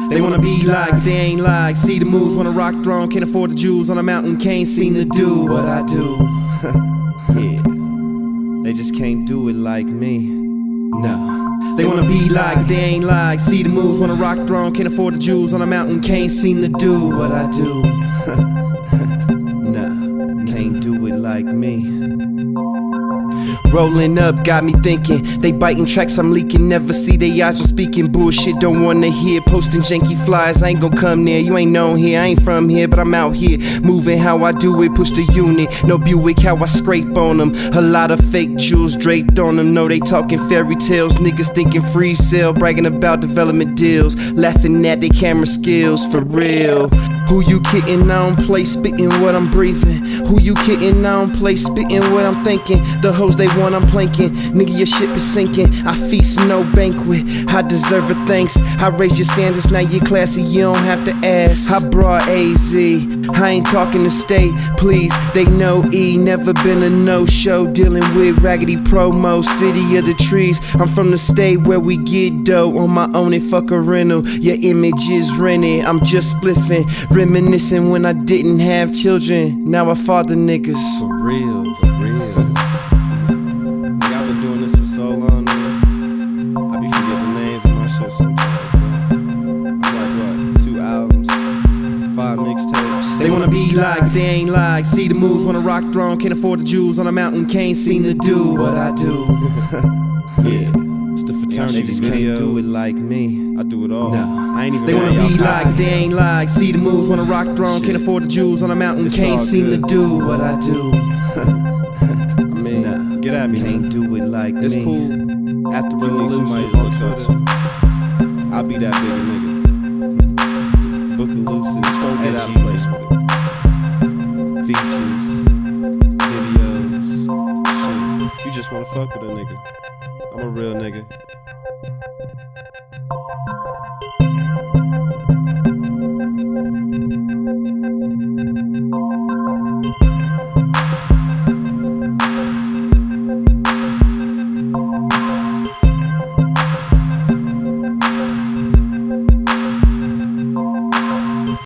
They wanna be like, but they ain't like. See the moves, wanna rock throne, can't afford the jewels on a mountain, can't seem to do what I do. Yeah, they just can't do it like me. No. They wanna be like, but they ain't like. See the moves, wanna rock throne, can't afford the jewels on a mountain, can't seem to do what I do. Nah, can't do it like me. Rolling up, got me thinking. They biting tracks, I'm leaking. Never see they eyes when speaking bullshit. Don't wanna hear posting janky flies. I ain't gon' come near. You ain't known here. I ain't from here, but I'm out here moving how I do it. Push the unit. No Buick, how I scrape on them. A lot of fake jewels draped on them. No, they talking fairy tales. Niggas thinking free sale, bragging about development deals, laughing at their camera skills. For real. Who you kidding? I don't play spitting what I'm breathing. Who you kidding? I don't play spitting what I'm thinking. The hoes they want, I'm planking. Nigga, your ship is sinking. I feast, no banquet. I deserve a thanks. I raise your standards, now you're classy. You don't have to ask. I brought AZ. I ain't talking to state, please. They know E. Never been a no-show. Dealing with raggedy promo. City of the trees. I'm from the state where we get dough on my own and fuck a rental. Your image is rented. I'm just spliffing. Reminiscing when I didn't have children. Now I father niggas. For real, for real. Like, I've been doing this for so long, man. I be forgetting names of my shit sometimes, man. I'm like, what, 2 albums, 5 mixtapes. They wanna be like, but they ain't like. See the moves, wanna rock throne, can't afford the jewels on a mountain, can't seem to do what I do. Yeah. It's the fraternity, they just can't do it like me. I do it all. No. I ain't even. They wanna be like, but they ain't like. See the moves, wanna rock throne, can't afford the jewels on a mountain, it's can't seem to do what I do. I mean, nah, get at me, can't do it like it's me. It's cool. After release, somebody on Twitter, I'll be that bigger nigga. Book Elusive, don't get out of place with it. Features, videos, shit. You just wanna fuck with a nigga. I'm a real nigga.